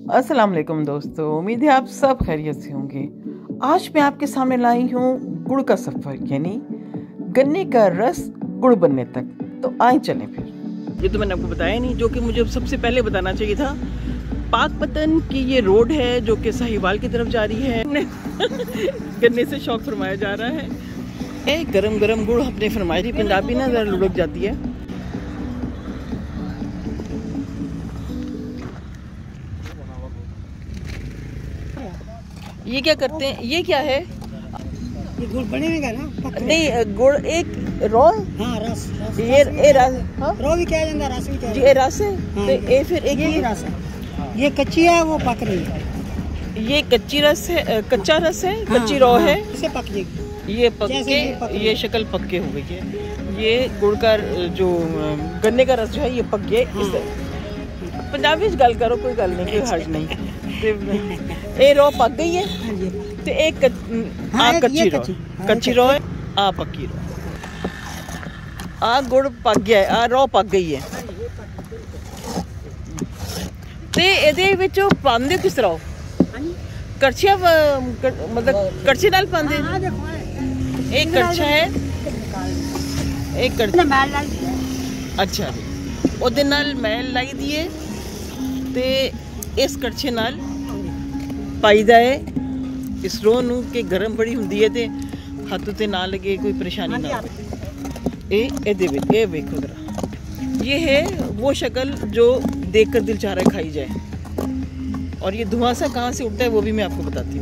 अस्सलाम वालेकुम दोस्तों, उम्मीद है आप सब खैरियत से होंगे। आज मैं आपके सामने लाई हूँ गुड़ का सफ़र, यानी गन्ने का रस गुड़ बनने तक। तो आए चलें फिर। ये तो मैंने आपको बताया नहीं, जो कि मुझे सबसे पहले बताना चाहिए था। पाकपतन की ये रोड है जो कि साहिवाल की तरफ जा रही है। गन्ने से शौक फरमाया जा रहा है। गरम गरम गुड़ अपने फरमाइशी पंजाबी ना ज़रा लुढ़क जाती है। ये क्या करते हैं, ये क्या है? ये गुड़ बनेगा ना? नहीं, गुड़ एक रॉ है। हाँ, रस ये रस, हाँ? रॉ भी कहा जाता है, रस भी कहा जी, जाता है। ये रस है। हाँ, तो ये फिर एक ये रस है। ये कच्ची है, वो पक रही है। ये कच्ची रस है, कच्चा रस है, हाँ, कच्ची रॉ है। इसे पक जाएगी। ये पक के ये शक्ल पक्के हो गई है। ये गुड़ का जो गन्ने का रस जो है ये पक गया। इस पंजाबी च गल करो, कोई गल नहीं, कोई हर्ज नहीं। ये रॉ पक गई है। तो एक कच्ची रॉ, कच्ची रॉ है, आ पक्की रॉ। आ गुड़ पक गया है, आ रॉ पक गई है। ते ਇਹਦੇ ਵਿੱਚ ਪਾਉਂਦੇ ਕਿਸ ਤਰ੍ਹਾਂ? ਕੜਛੀਆਂ, मतलब कड़छी नाल पाਉਂਦੇ? एक कड़छा है, एक कड़छा। अच्छा जी, ਉਹਦੇ ਨਾਲ ਮੈਲ ਲਾਈ ਦੀ ਹੈ ਤੇ ਇਸ ਕੜਛੇ ਨਾਲ ਪਾਈਦਾ ਹੈ इस रो नू के गर्म बड़ी हुंदी है ते हत्थ ते ना लगे, कोई परेशानी ना हो। ये देखो जरा, ये है वो शक्ल जो देखकर दिल चाह रहा है खाई जाए। और ये धुआं सा कहाँ से उठता है वो भी मैं आपको बताती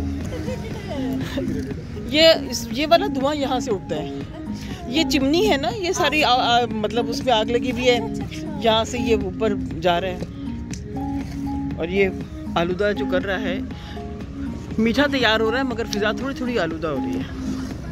हूँ। ये वाला धुआं यहाँ से उठता है। ये चिमनी है ना, ये सारी मतलब उसमें आग लगी हुई है, यहाँ से ये ऊपर जा रहा है। और ये आलूदा जो कर रहा है, मीठा तैयार हो रहा है मगर फिजा थोड़ी थोड़ी आलूदा हो रही है।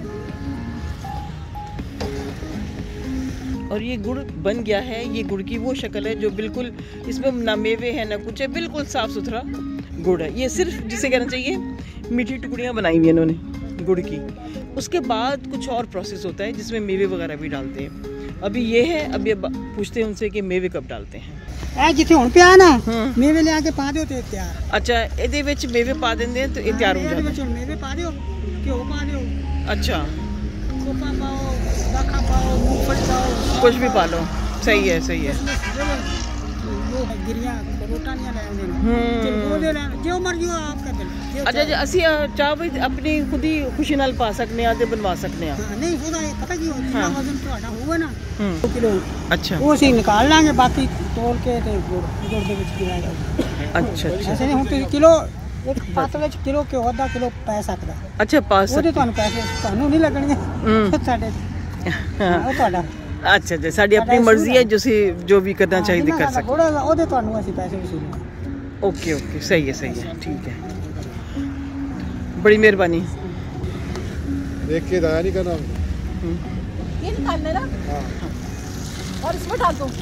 और ये गुड़ बन गया है। ये गुड़ की वो शक्ल है जो बिल्कुल, इसमें ना मेवे है ना कुछ है, बिल्कुल साफ सुथरा गुड़ है। ये सिर्फ जिसे कहना चाहिए मीठी टुकड़ियाँ बनाई हुई हैं इन्होंने गुड़ की। उसके बाद कुछ और प्रोसेस होता है जिसमें मेवे वगैरह भी डालते हैं। अभी ये है, अभी पूछते हैं उनसे कि मेवे कब डालते हैं। जिथे हुण पिया ना, मेवे ले आके पा दियो ते तैयार। अच्छा, ਇਹਦੇ ਵਿੱਚ ਮੇਵੇ ਪਾ ਦਿੰਦੇ हैं तो ये तैयार हो जाता है। ਇਹਦੇ ਵਿੱਚ मेवे पा दियो, घिओ पा दियो। अच्छा, खोपा पाओ, दाखा पाओ, मूंगफली पाओ, कुछ भी पा लो। सही है, सही है। वो गिरिया रोटा नहीं ले आंदे ते वो ले जो मर्जी हो आप कर देना। अच्छा जी, ਅਸੀਂ ਚਾਹ ਵੀ ਆਪਣੀ ਖੁਦ ਹੀ ਖੁਸ਼ੀ ਨਾਲ ਪਾ ਸਕਨੇ ਆ ਤੇ ਬਣਵਾ ਸਕਨੇ ਆ। नहीं ਉਹਦਾ पता ਕੀ ਹੁੰਦਾ, ਵਜ਼ਨ ਤੁਹਾਡਾ ਹੋਊਗਾ ਨਾ 2 ਕਿਲੋ। अच्छा, ਉਹ ਅਸੀਂ ਨਿਕਾਲ ਲਾਂਗੇ, ਬਾਕੀ ਤੋਲ ਕੇ ਤੇ ਗੁੜ ਦੇ ਵਿੱਚ ਗਿਰਾਇਆ ਜਾਊਗਾ। अच्छा, अच्छा, ਐਸੇ ਨਹੀਂ ਹੁਣ ਤੁਸੀਂ ਕਿਲੋ ਇੱਕ ਪੱਤ ਵਿੱਚ ਕਿਲੋ ਘਿਓ ਅੱਧਾ ਕਿਲੋ ਪੈ ਸਕਦਾ। अच्छा, पा ਉਹਦੇ सकते। ਤੁਹਾਨੂੰ ਪੈਸੇ ਤੁਹਾਨੂੰ ਨਹੀਂ ਲੱਗਣਗੇ, ਸਾਡੇ ਉਹ ਤੁਹਾਡਾ। अच्छा जी, साड़ी अपनी मर्जी है, जो भी करना चाहिए कर सकते। ਉਹਦੇ ਤੁਹਾਨੂੰ ਅਸੀਂ ਪੈਸੇ ਵਸੂਲਾਂਗੇ। ओके ओके, सही है, सही है, ठीक है, बड़ी मेहरबानी। देख के दाया नहीं करना। ये निकालना ना, और इसमें डाल दो,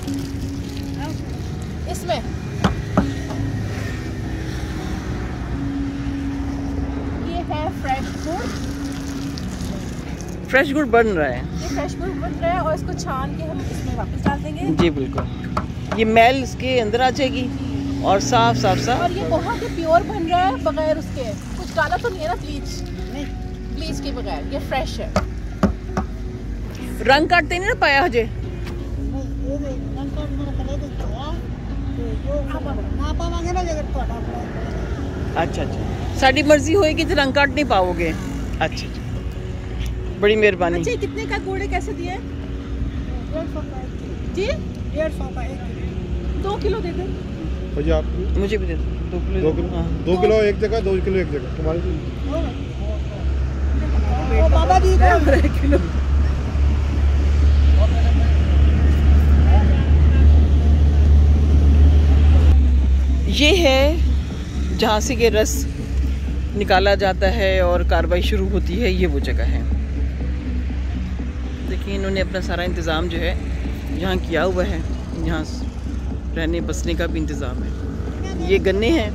इसमें ये है फ्रेश गुड़। फ्रेश गुड़ बन रहा है। ये फ्रेश गुड़ बन रहा है और इसको छान के हम इसमें वापस डाल देंगे। जी बिल्कुल, ये मैल इसके अंदर आ जाएगी और साफ साफ साफ। और ये बहुत ही प्योर बन रहा है, बगैर उसके कुछ काला तो नहीं है ना, ब्लीच के बगैर। ये फ्रेश है। रंग काटते नहीं ना पाया हजे। अच्छा अच्छा, साड़ी मर्जी होएगी तो रंग काट नहीं पाओगे। अच्छा अच्छा, बड़ी मेहरबानी। अच्छा, कितने का गुड़ है, कैसे दिए जी? 150 का 1 किलो। 2 किलो दे दो जी, आप मुझे भी दे दो 2 किलो। 2 किलो, हाँ। 2 किलो एक जगह, 2 किलो एक जगह तुम्हारी। बाबा जी किलो। ये है जहाँ से ये रस निकाला जाता है और कार्रवाई शुरू होती है। ये वो जगह है। देखिए, इन्होंने अपना सारा इंतज़ाम जो है यहाँ किया हुआ है। यहाँ रहने बसने का भी इंतज़ाम है। ये गन्ने हैं।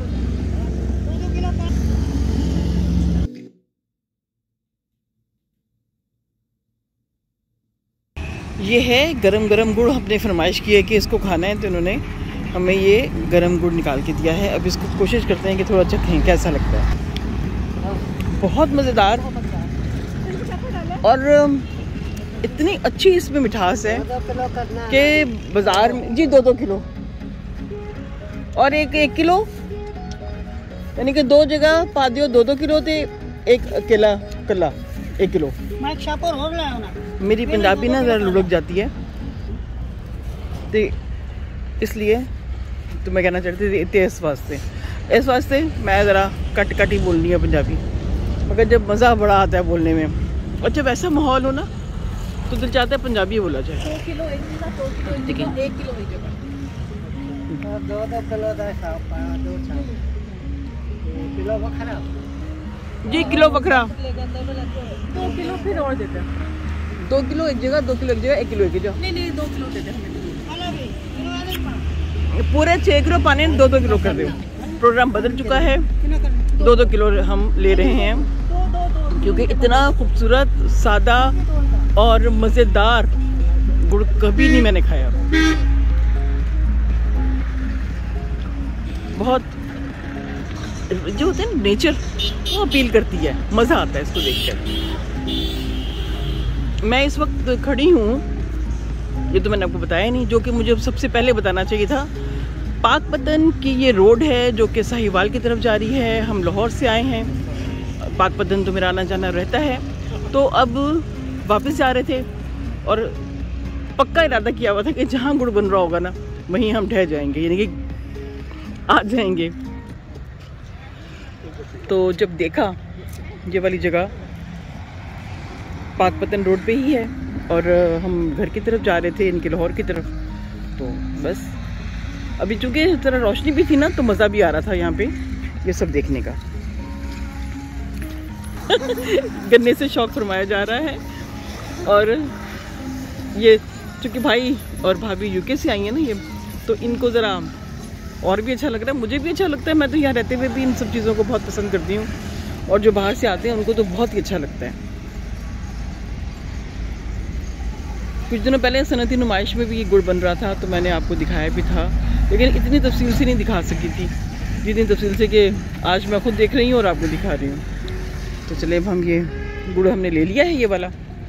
ये है गरम गरम गुड़। अपने फरमाइश की है कि इसको खाना है तो इन्होंने हमें ये गरम गुड़ निकाल के दिया है। अब इसको कोशिश करते हैं कि थोड़ा चखें कैसा लगता है। बहुत मज़ेदार और इतनी अच्छी इसमें मिठास है कि बाज़ार में जी 2-2 किलो और 1 किलो, यानी कि 2 जगह पा दियो 2-2 किलो थे, एक अकेला कला 1 किलो। मेरी पंजाबी ना ज़रा लुढ़क जाती है तो इसलिए तो मैं कहना चाहती थी इस वास्ते मैं ज़रा कट ही बोलनी है पंजाबी, मगर जब मज़ा बड़ा आता है बोलने में और जब ऐसा माहौल हो ना तो दिल चाहता है पंजाबी बोला जाए। 2 किलो एक जगह, 2 किलो एक जगह, 1 किलो एक जगह। 2 किलो ਦਾ ਹਿਸਾਬ ਪਾਇਆ 2 किलो बखरा जी किलो बकरा 2 किलो फिर और देते हैं। 2 किलो एक जगह, 2 किलो एक जगह, 1 किलो एक जगह, नहीं 2 किलो देते हैं हमें। पूरे 6 किलो पानी 2-2 किलो कर दो। प्रोग्राम बदल चुका है, 2-2 किलो हम ले रहे हैं क्योंकि इतना खूबसूरत, सादा और मज़ेदार गुड़ कभी नहीं मैंने खाया। बहुत जो होता है नेचर वो अपील करती है, मज़ा आता है इसको देखकर। मैं इस वक्त खड़ी हूँ, ये तो मैंने आपको बताया नहीं, जो कि मुझे सबसे पहले बताना चाहिए था। पाकपतन की ये रोड है जो कि साहिवाल की तरफ जा रही है। हम लाहौर से आए हैं, पाकपतन तो मेरा आना जाना रहता है, तो अब वापस जा रहे थे और पक्का इरादा किया हुआ था कि जहाँ गुड़ बन रहा होगा ना वहीं हम ठहर जाएंगे, यानी कि आ जाएंगे। तो जब देखा ये वाली जगह पाकपतन रोड पे ही है और हम घर की तरफ जा रहे थे, इनके लाहौर की तरफ, तो बस अभी चूँकि थोड़ा रोशनी भी थी ना तो मज़ा भी आ रहा था यहाँ पे ये सब देखने का। गन्ने से शौक फरमाया जा रहा है और ये चूँकि भाई और भाभी यूके से आई हैं ना ये, तो इनको ज़रा और भी अच्छा लग रहा है, मुझे भी अच्छा लगता है। मैं तो यहाँ रहते हुए भी इन सब चीज़ों को बहुत पसंद करती हूँ और जो बाहर से आते हैं उनको तो बहुत ही अच्छा लगता है। कुछ दिनों पहले सनती नुमाइश में भी ये गुड़ बन रहा था तो मैंने आपको दिखाया भी था, लेकिन इतनी तफसील से नहीं दिखा सकी थी जितनी तफसील से कि आज मैं खुद देख रही हूँ और आपको दिखा रही हूँ। तो चले अब हम ये गुड़ हमने ले लिया है, ये वाला,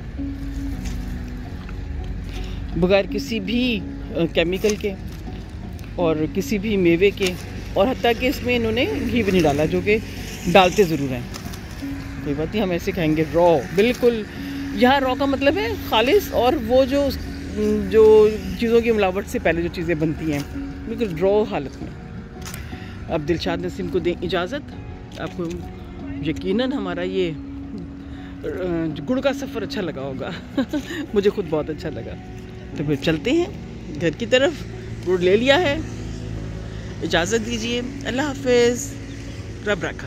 बगैर किसी भी केमिकल के और किसी भी मेवे के, और हत्ता कि इसमें इन्होंने घी भी नहीं डाला, जो कि डालते ज़रूर हैं। कोई बात नहीं, हम ऐसे खाएंगे रॉ, बिल्कुल। यहाँ रॉ का मतलब है खालिस, और वो जो चीज़ों की मिलावट से पहले जो चीज़ें बनती हैं बिल्कुल रॉ हालत में। अब दिलशाद नसीम को दें इजाज़त। आपको यकीनन हमारा ये गुड़ का सफ़र अच्छा लगा होगा। मुझे खुद बहुत अच्छा लगा। तो फिर चलते हैं घर की तरफ, गुड़ ले लिया है, इजाज़त दीजिए, अल्लाह हाफिज़, रब रखा।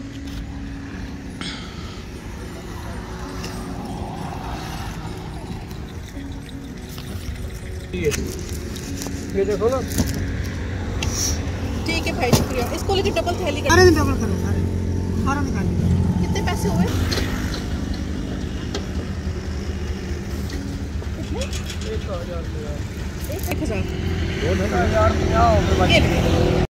ये देखो ना, ठीक है भाई, शुक्रिया। इसको लेके डबल थैली कर, सारे डबल करो, सारे निकाल लो। कितने पैसे हुए? 1000 1,000। 2050 ये